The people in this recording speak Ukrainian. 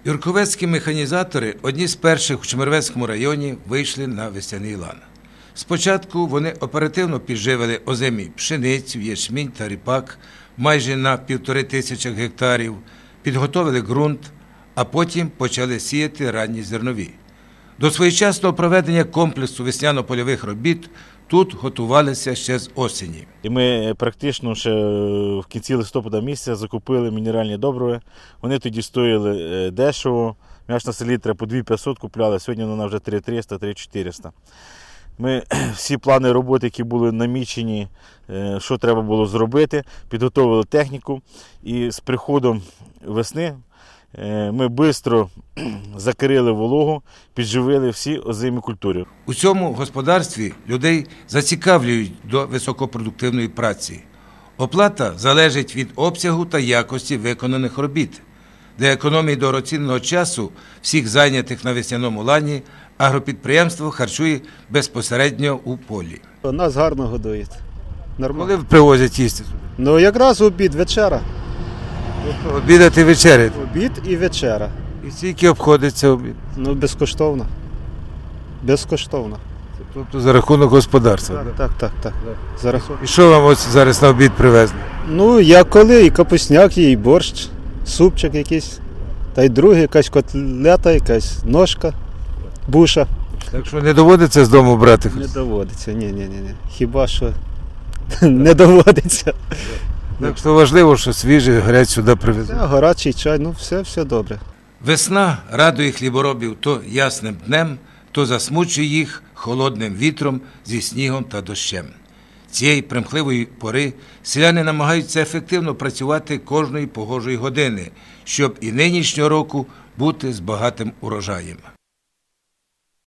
Юрковецькі механізатори одні з перших у Чемеровецькому районі вийшли на весняний лан. Спочатку вони оперативно підживили озимі пшеницю, ячмінь та ріпак майже на 1500 гектарів, підготовили ґрунт, а потім почали сіяти ранні зернові. До своєчасного проведення комплексу весняно-польових робіт тут готувалися ще з осені. І ми практично ще в кінці листопада місяця закупили мінеральні добрива. Вони тоді стоїли дешево, м'ячна селітра по 2500 купляли, сьогодні вона вже 3300, 3400. Ми всі плани роботи, які були намічені, що треба було зробити, підготовили техніку. І з приходом весни ми швидко закрили вологу, підживили всі озимі культури. У цьому господарстві людей зацікавлюють до високопродуктивної праці. Оплата залежить від обсягу та якості виконаних робіт. Для економії дорогоцінного часу всіх зайнятих на весняному лані агропідприємство харчує безпосередньо у полі. Нас гарно годують. Нормально. Коли привозять їсти? Ну якраз обід, вечера. Обідати, вечеряти. Обід і вечера. І скільки обходиться обід? Ну безкоштовно. Безкоштовно. Тобто за рахунок господарства? Так. За рахунок. І що вам ось зараз на обід привезли? Ну як коли, і капусняк, і борщ, супчик якийсь. Та й другий, якась котлета, якась ножка, буша. Так що не доводиться з дому брати? Не доводиться, ні. Хіба що не доводиться. Так що важливо, що свіжий гарять сюди привезли. Гарячий чай, ну все добре. Весна радує хліборобів то ясним днем, то засмучує їх холодним вітром зі снігом та дощем. Цієї примхливої пори селяни намагаються ефективно працювати кожної погожої години, щоб і нинішнього року бути з багатим урожаєм.